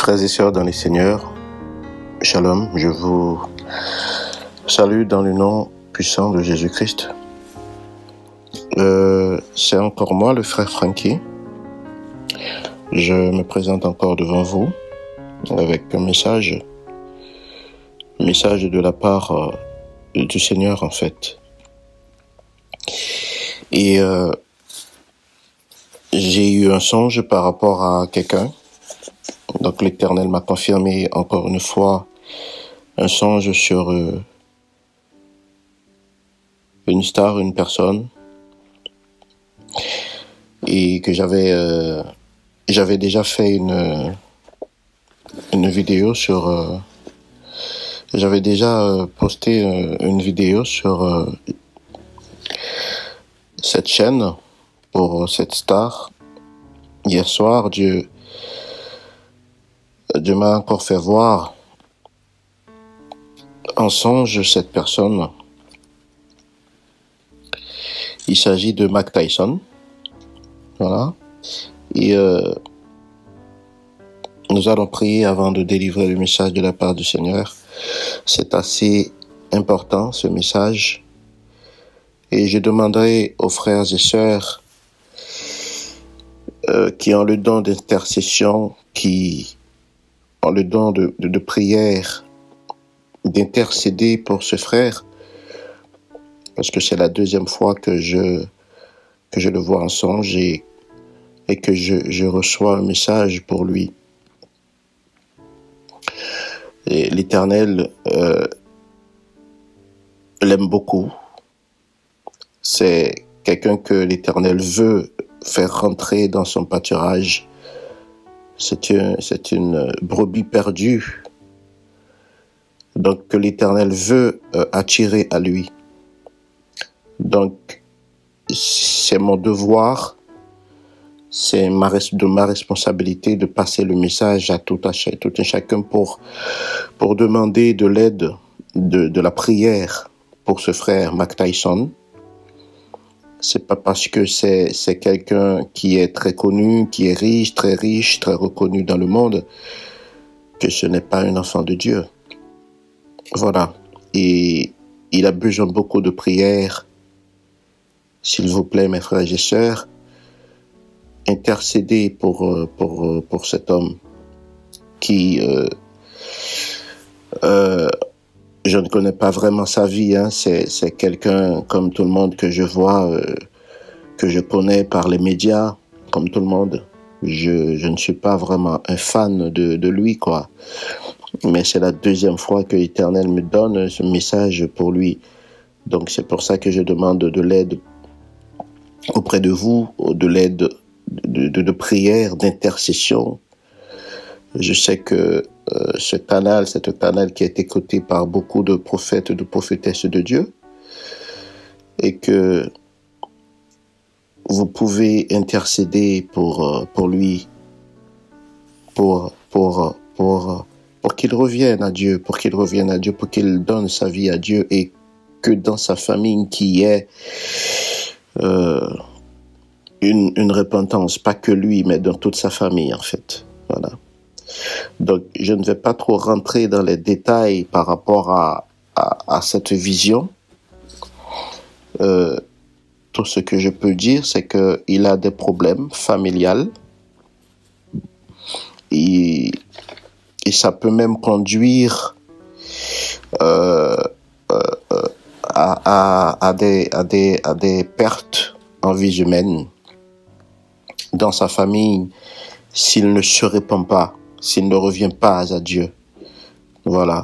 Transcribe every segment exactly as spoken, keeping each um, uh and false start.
Frères et sœurs dans les Seigneurs, Shalom, je vous salue dans le nom puissant de Jésus-Christ. Euh, c'est encore moi, le frère Frankie. Je me présente encore devant vous avec un message, un message de la part euh, du Seigneur en fait. Et euh, j'ai eu un songe par rapport à quelqu'un. Donc l'Éternel m'a confirmé encore une fois un songe sur euh, une star, une personne, et que j'avais euh, j'avais déjà fait une une vidéo sur euh, j'avais déjà euh, posté euh, une vidéo sur euh, cette chaîne pour cette star. Hier soir, Dieu Dieu m'a encore fait voir en songe cette personne. Il s'agit de Mike Tyson. Voilà. Et euh, nous allons prier avant de délivrer le message de la part du Seigneur. C'est assez important, ce message. Et je demanderai aux frères et sœurs euh, qui ont le don d'intercession, qui ont le don de, de, de prière, d'intercéder pour ce frère, parce que c'est la deuxième fois que je que je le vois en songe et, et que je, je reçois un message pour lui. Et l'Éternel euh, l'aime beaucoup. C'est quelqu'un que l'Éternel veut faire rentrer dans son pâturage. C'est un, c'est une brebis perdue. Donc que l'Éternel veut euh, attirer à lui. Donc c'est mon devoir, c'est ma, de ma responsabilité de passer le message à tout, à tout un chacun pour, pour demander de l'aide, de, de la prière pour ce frère Mike Tyson. C'est pas parce que c'est, c'est quelqu'un qui est très connu, qui est riche, très riche, très reconnu dans le monde, que ce n'est pas un enfant de Dieu. Voilà. Et il a besoin beaucoup de prières. S'il vous plaît, mes frères et sœurs, intercédez pour, pour, pour cet homme qui, euh, euh, je ne connais pas vraiment sa vie, hein. c'est, c'est quelqu'un comme tout le monde que je vois, euh, que je connais par les médias, comme tout le monde. Je, je ne suis pas vraiment un fan de, de lui, quoi. Mais c'est la deuxième fois que l'Éternel me donne ce message pour lui. Donc c'est pour ça que je demande de l'aide auprès de vous, de l'aide de, de, de prière, d'intercession. Je sais que euh, ce canal, c'est un canal qui est écouté par beaucoup de prophètes, de prophétesses de Dieu, et que vous pouvez intercéder pour, pour lui, pour, pour, pour, pour qu'il revienne à Dieu, pour qu'il revienne à Dieu, pour qu'il donne sa vie à Dieu, et que dans sa famille qui est euh, une, une repentance, pas que lui, mais dans toute sa famille en fait. Voilà. Donc, je ne vais pas trop rentrer dans les détails par rapport à, à, à cette vision. Euh, tout ce que je peux dire, c'est qu'il a des problèmes familiales. Et, et ça peut même conduire euh, euh, à, à, à, des, à, des, à des pertes en vie humaine dans sa famille s'il ne se répand pas, s'il ne revient pas à Dieu. Voilà.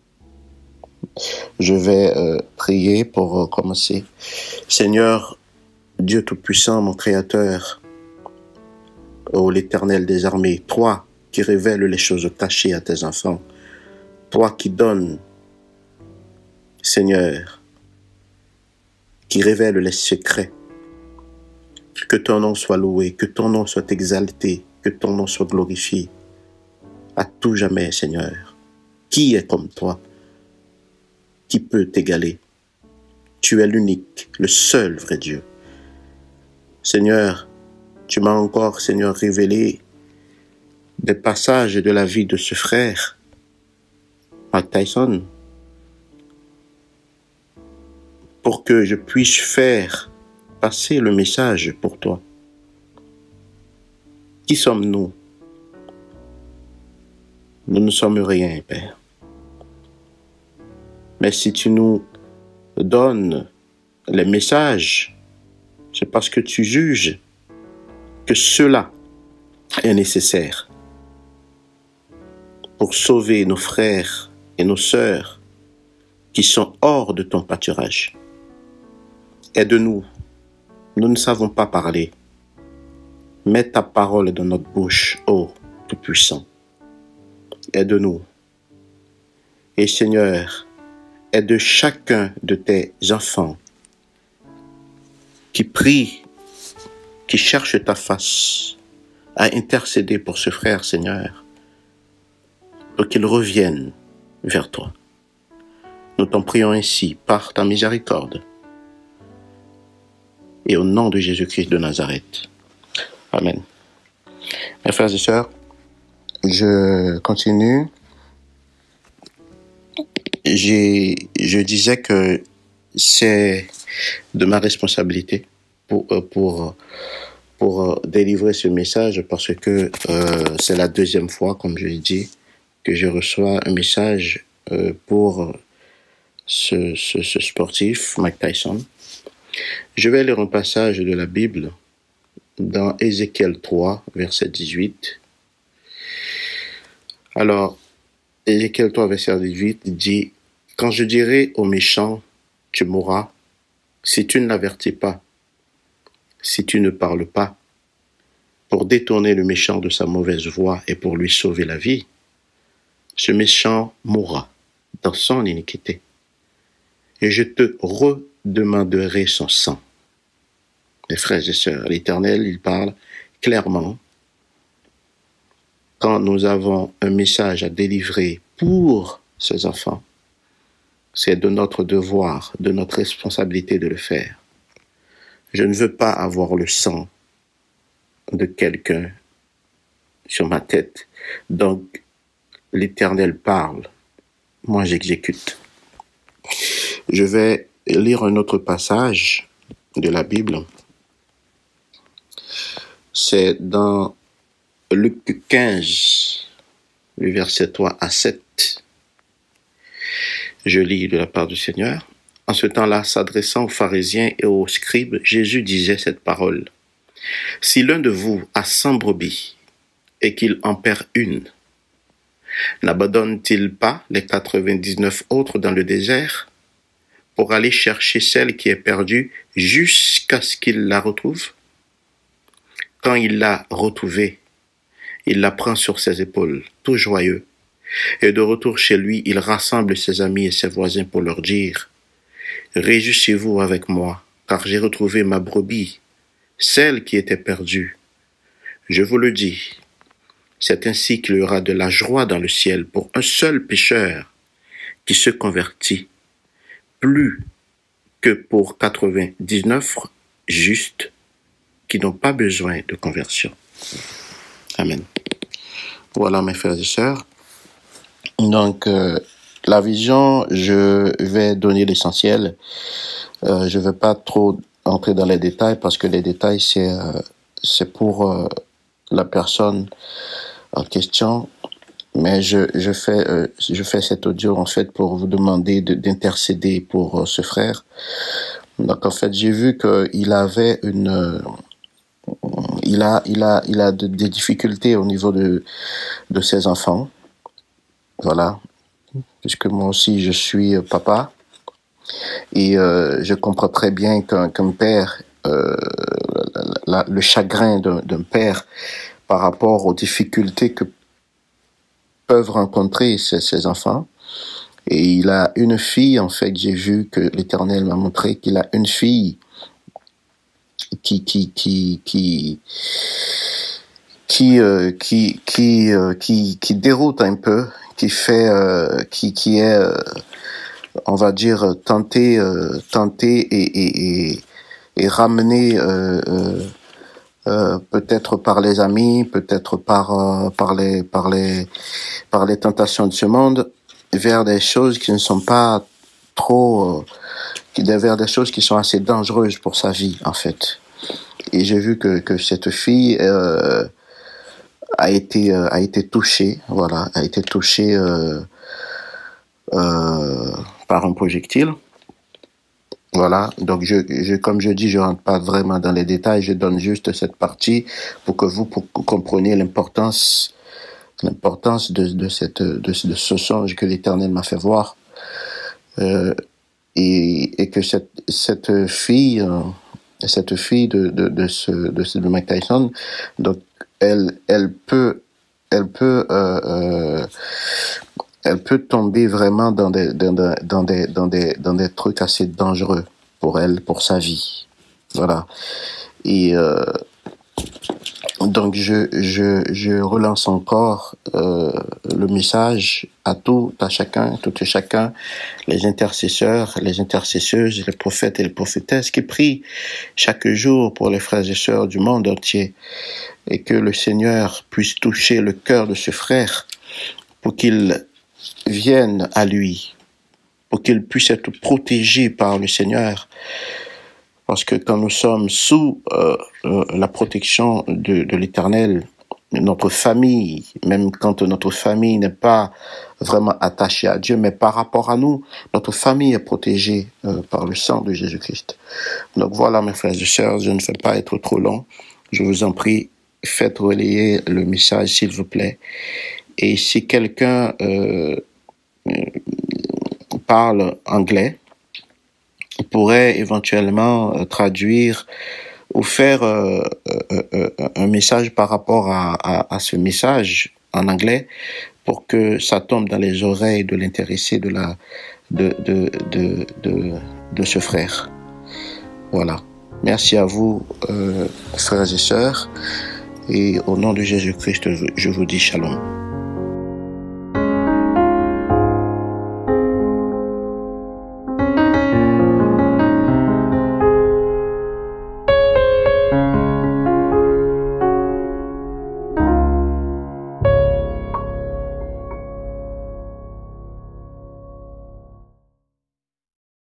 Je vais euh, prier pour euh, commencer. Seigneur, Dieu Tout-Puissant, mon Créateur, ô l'Éternel des armées, toi qui révèles les choses cachées à tes enfants, toi qui donnes, Seigneur, qui révèle les secrets, que ton nom soit loué, que ton nom soit exalté, que ton nom soit glorifié à tout jamais, Seigneur. Qui est comme toi? Qui peut t'égaler? Tu es l'unique, le seul vrai Dieu. Seigneur, tu m'as encore, Seigneur, révélé des passages de la vie de ce frère, Mike Tyson, pour que je puisse faire passer le message pour toi. Qui sommes-nous? Nous ne sommes rien, Père. Mais si tu nous donnes les messages, c'est parce que tu juges que cela est nécessaire pour sauver nos frères et nos sœurs qui sont hors de ton pâturage. Aide-nous. Nous ne savons pas parler. Mets ta parole dans notre bouche, ô Tout-Puissant. Aide-nous. Et Seigneur, aide chacun de tes enfants qui prie, qui cherche ta face, à intercéder pour ce frère, Seigneur, pour qu'il revienne vers toi. Nous t'en prions ainsi par ta miséricorde et au nom de Jésus-Christ de Nazareth. Amen. Mes frères et sœurs, je continue. J'ai, je disais que c'est de ma responsabilité pour, pour, pour délivrer ce message parce que euh, c'est la deuxième fois, comme je l'ai dit, que je reçois un message euh, pour ce, ce, ce sportif, Mike Tyson. Je vais lire un passage de la Bible dans Ézéchiel trois, verset dix-huit. Alors, Ézéchiel trois, verset dix-huit dit « Quand je dirai au méchant, tu mourras, si tu ne l'avertis pas, si tu ne parles pas, pour détourner le méchant de sa mauvaise voie et pour lui sauver la vie, ce méchant mourra dans son iniquité, et je te redemanderai son sang. » Mes frères et sœurs, l'Éternel, il parle clairement. Quand nous avons un message à délivrer pour ces enfants, c'est de notre devoir, de notre responsabilité de le faire. Je ne veux pas avoir le sang de quelqu'un sur ma tête. Donc, l'Éternel parle, moi j'exécute. Je vais lire un autre passage de la Bible. C'est dans Luc quinze, le verset trois à sept. Je lis de la part du Seigneur. En ce temps-là, s'adressant aux pharisiens et aux scribes, Jésus disait cette parole. « Si l'un de vous a cent brebis et qu'il en perd une, n'abandonne-t-il pas les quatre-vingt-dix-neuf autres dans le désert pour aller chercher celle qui est perdue jusqu'à ce qu'il la retrouve? Quand il l'a retrouvée, il la prend sur ses épaules, tout joyeux. Et de retour chez lui, il rassemble ses amis et ses voisins pour leur dire « Réjouissez-vous avec moi, car j'ai retrouvé ma brebis, celle qui était perdue. Je vous le dis, c'est ainsi qu'il y aura de la joie dans le ciel pour un seul pécheur qui se convertit, plus que pour quatre-vingt-dix-neuf justes qui n'ont pas besoin de conversion. » Amen. Voilà, mes frères et sœurs. Donc, euh, la vision, je vais donner l'essentiel. Euh, je ne vais pas trop entrer dans les détails parce que les détails, c'est euh, c'est pour euh, la personne en question. Mais je, je, fais, euh, je fais cet audio, en fait, pour vous demander de, d'intercéder pour euh, ce frère. Donc, en fait, j'ai vu qu'il avait une... Euh, il a, il a, il a de, des difficultés au niveau de, de ses enfants. Voilà. Puisque moi aussi, je suis papa. Et euh, je comprends très bien qu'un, qu'un père, euh, la, la, le chagrin d'un, d'un père par rapport aux difficultés que peuvent rencontrer ses, ses enfants. Et il a une fille, en fait, j'ai vu que l'Éternel m'a montré qu'il a une fille qui qui qui qui qui euh, qui qui, euh, qui qui déroute un peu, qui fait euh, qui qui est euh, on va dire tenté euh, tenté et et et, et ramené euh, euh, euh, peut-être par les amis, peut-être par euh, par les par les par les tentations de ce monde, vers des choses qui ne sont pas trop, euh, qui vers des choses qui sont assez dangereuses pour sa vie en fait. Et j'ai vu que que cette fille euh, a été euh, a été touchée, voilà, a été touchée euh, euh, par un projectile. Voilà, donc je, je, comme je dis, je rentre pas vraiment dans les détails, je donne juste cette partie pour que vous, pour que vous compreniez l'importance, l'importance de, de cette, de, de ce songe que l'Éternel m'a fait voir, euh, et, et que cette, cette fille, euh, cette fille de, de, de ce, de ce de Mike Tyson, donc elle, elle peut, elle peut, euh, euh, elle peut tomber vraiment dans des, dans, des, dans des, dans des, dans des trucs assez dangereux pour elle, pour sa vie. Voilà. Et euh, donc je, je, je relance encore euh, le message à tout, à chacun, tout et chacun, les intercesseurs, les intercesseuses, les prophètes et les prophétesses qui prient chaque jour pour les frères et sœurs du monde entier, et que le Seigneur puisse toucher le cœur de ce frère pour qu'il viennent à lui, pour qu'ils puissent être protégés par le Seigneur. Parce que quand nous sommes sous euh, euh, la protection de, de l'Éternel, notre famille, même quand notre famille n'est pas vraiment attachée à Dieu, mais par rapport à nous, notre famille est protégée euh, par le sang de Jésus-Christ. Donc voilà, mes frères et sœurs, je ne vais pas être trop long. Je vous en prie, faites relayer le message, s'il vous plaît. Et si quelqu'un euh, parle anglais, pourrait éventuellement euh, traduire ou faire euh, euh, euh, un message par rapport à, à, à ce message en anglais pour que ça tombe dans les oreilles de l'intéressé de la de de de de, de ce frère. Voilà. Merci à vous, euh, frères et sœurs, et au nom de Jésus-Christ, je vous dis shalom.